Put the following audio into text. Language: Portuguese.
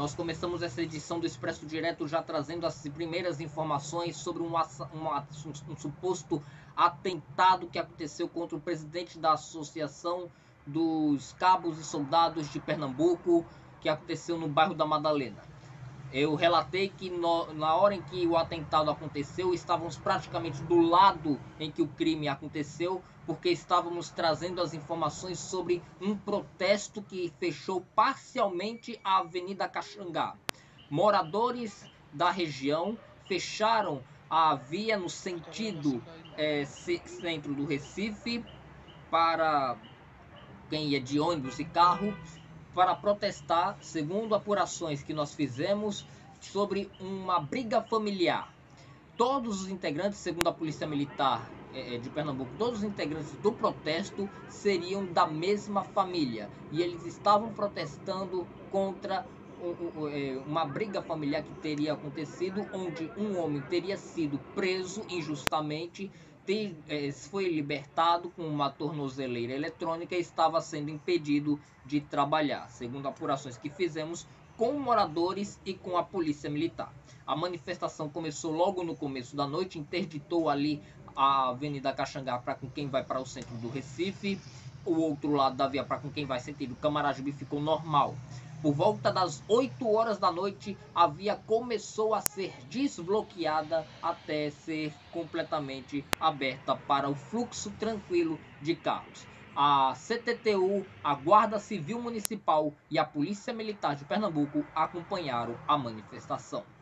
Nós começamos essa edição do Expresso Direto já trazendo as primeiras informações sobre um suposto atentado que aconteceu contra o presidente da Associação dos Cabos e Soldados de Pernambuco, que aconteceu no bairro da Madalena. Eu relatei que na hora em que o atentado aconteceu, estávamos praticamente do lado em que o crime aconteceu, porque estávamos trazendo as informações sobre um protesto que fechou parcialmente a Avenida Caxangá. Moradores da região fecharam a via no sentido centro do Recife para quem ia de ônibus e carro, para protestar, segundo apurações que nós fizemos, sobre uma briga familiar. Todos os integrantes, segundo a Polícia Militar de Pernambuco, todos os integrantes do protesto seriam da mesma família. E eles estavam protestando contra uma briga familiar que teria acontecido, onde um homem teria sido preso injustamente, foi libertado com uma tornozeleira eletrônica e estava sendo impedido de trabalhar, segundo apurações que fizemos com moradores e com a polícia militar. A manifestação começou logo no começo da noite, interditou ali a Avenida Caxangá para quem vai para o centro do Recife, o outro lado da via para quem vai sentido Camaragibe ficou normal. Por volta das 8 horas da noite, a via começou a ser desbloqueada até ser completamente aberta para o fluxo tranquilo de carros. A CTTU, a Guarda Civil Municipal e a Polícia Militar de Pernambuco acompanharam a manifestação.